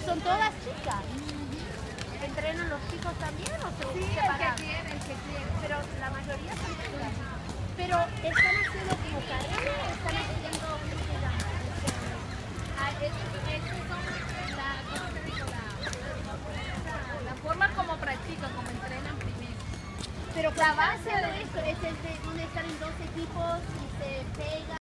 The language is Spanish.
son todas chicas. ¿Entrenan los chicos también o se separan? El que quiere. Pero la mayoría son chicas. Pero están haciendo como carrera o están haciendo, ¿cómo se llama? Estos son ¿cómo te digo? La forma como practican, como entrenan primero. Pero la base de esto es donde están en dos equipos y se pegan.